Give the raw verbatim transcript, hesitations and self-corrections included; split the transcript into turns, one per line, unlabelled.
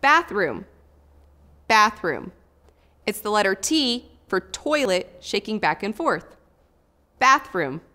Bathroom. Bathroom. It's the letter T for toilet shaking back and forth. Bathroom.